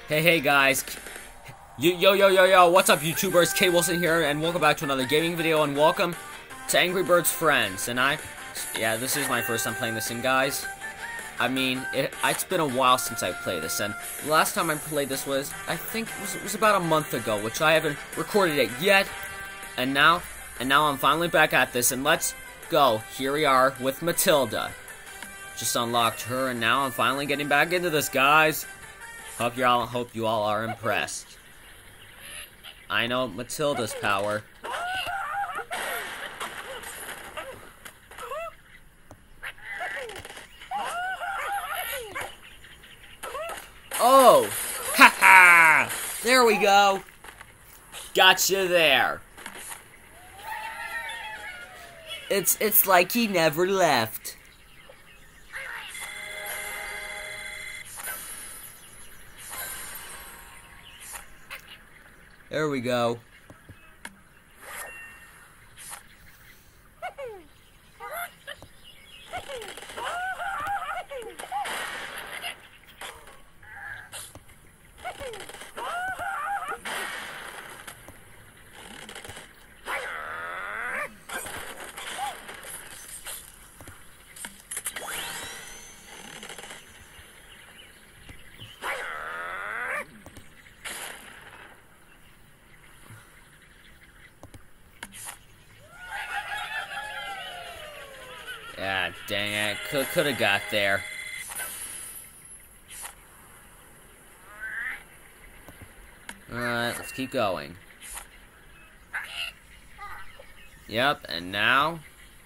Hey guys, yo, what's up YouTubers, K Wilson here, and welcome back to another gaming video, and welcome to Angry Birds Friends, and this is my first time playing this, and guys, I mean, it's been a while since I played this, and the last time I played this was, I think it was about a month ago, which I haven't recorded it yet, and now I'm finally back at this, and let's go. Here we are with Matilda. Just unlocked her, and now I'm finally getting back into this, guys. Hope you all are impressed. I know Matilda's power. Oh! Ha! There we go! Gotcha there! It's like he never left. There we go. Ah, dang it. Could have got there. Alright, let's keep going. Yep, and now...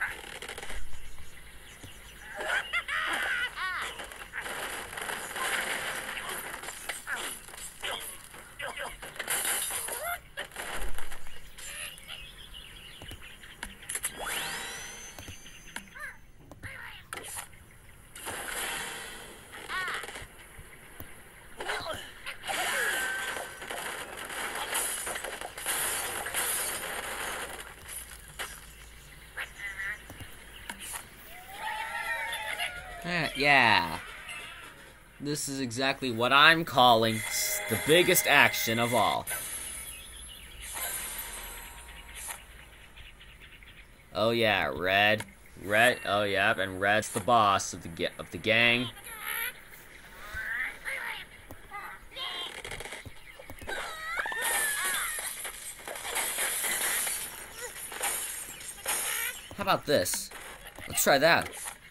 yeah. This is exactly what I'm calling the biggest action of all. Oh yeah, Red, oh yeah, and Red's the boss of the gang. How about this? Let's try that.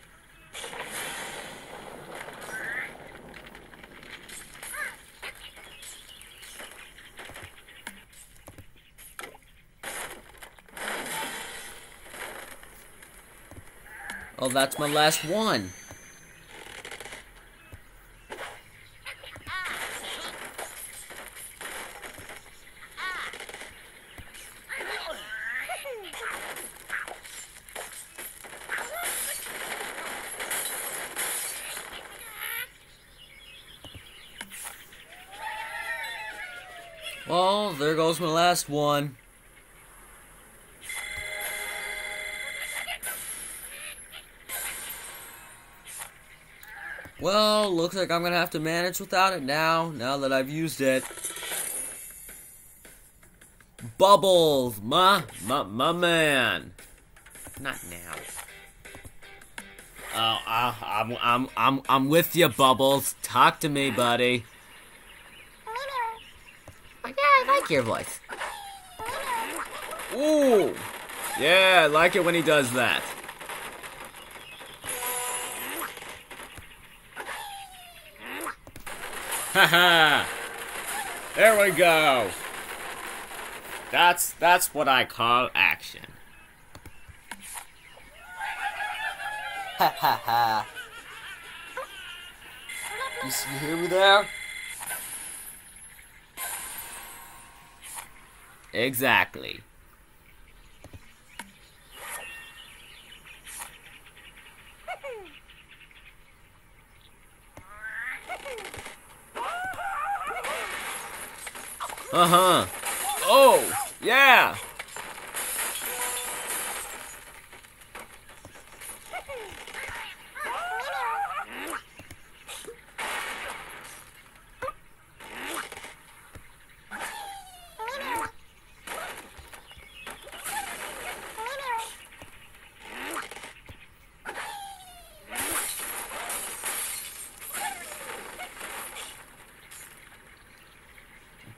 Oh, that's my last one. Well, there goes my last one. Well, looks like I'm gonna have to manage without it now that I've used it. Bubbles, my man. Not now. Oh, I'm with you, Bubbles. Talk to me, buddy. Yeah, I like your voice. Ooh, yeah, I like it when he does that. Haha! There we go! That's what I call action. Ha ha ha. You hear me there? Exactly. Uh-huh. Oh, yeah.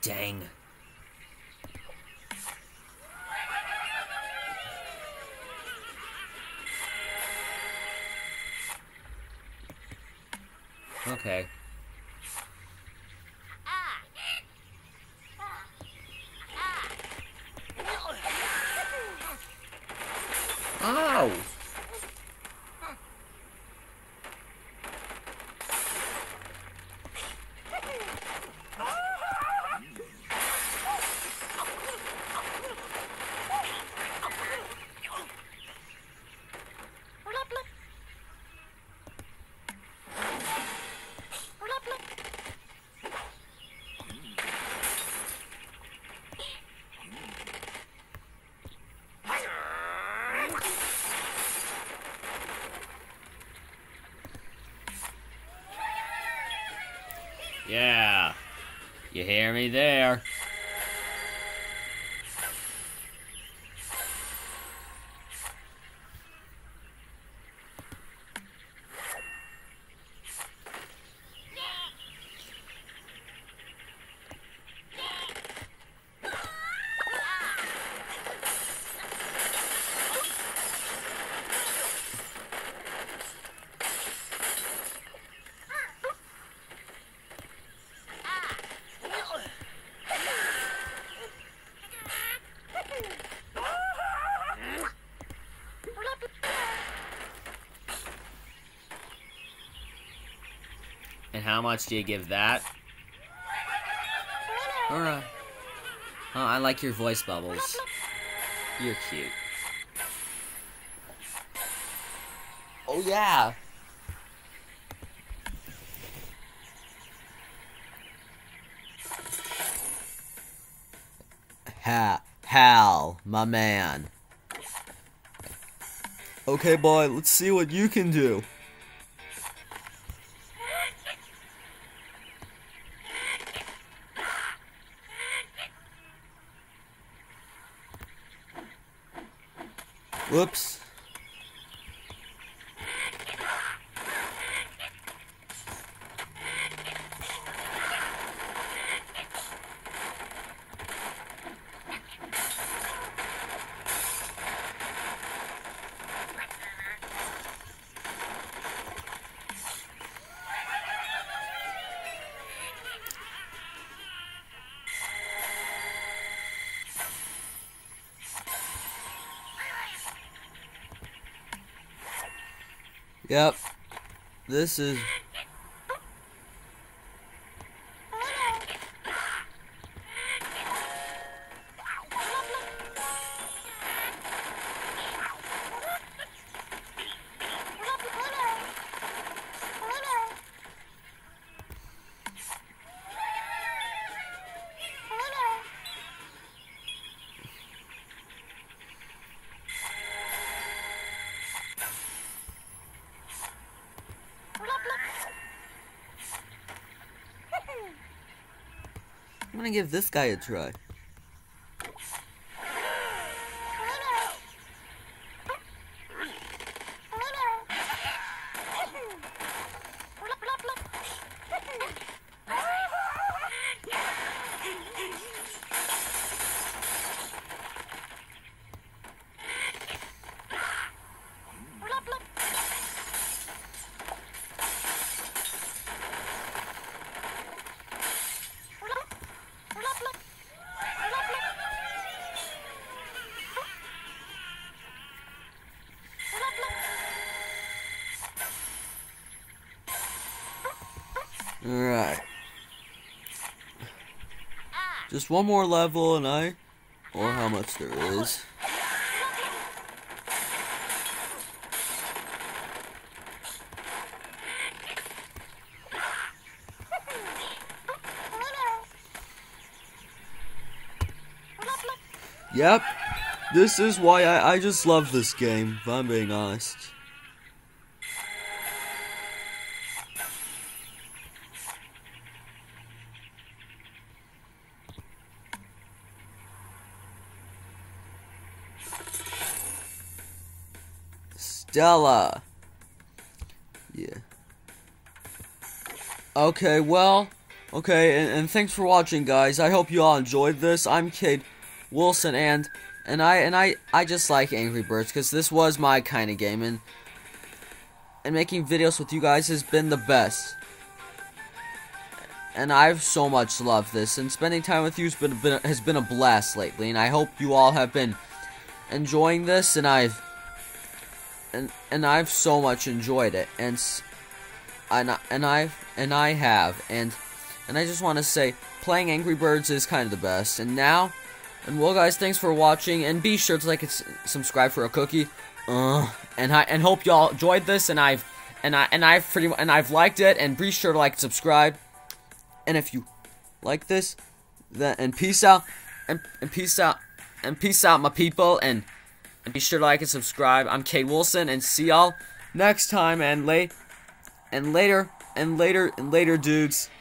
Dang. Okay. Ow! Yeah, you hear me there. And how much do you give that? Alright. Oh, I like your voice bubbles. You're cute. Oh yeah! Hal, my man. Okay, boy, let's see what you can do. Whoops. Yep. This is... I'm gonna give this guy a try. Alright. Just one more level and or how much there is. Yep. This is why I just love this game, if I'm being honest. Stella. Yeah. Okay, well, Okay, and thanks for watching, guys. I hope you all enjoyed this. I'm Cade Wilson, and I just like Angry Birds because this was my kind of game, and making videos with you guys has been the best. And I've so much loved this, and spending time with you has been a blast lately, and I hope you all have been enjoying this, and I've so much enjoyed it, and I have, and I just want to say, playing Angry Birds is kind of the best. And now, well, guys, thanks for watching, and be sure to like and subscribe for a cookie. And hope y'all enjoyed this, and I've liked it, and be sure to like and subscribe. And if you like this, then and peace out, and peace out, my people, and be sure to like and subscribe. I'm Cade Wilson, and see y'all next time, and later, dudes.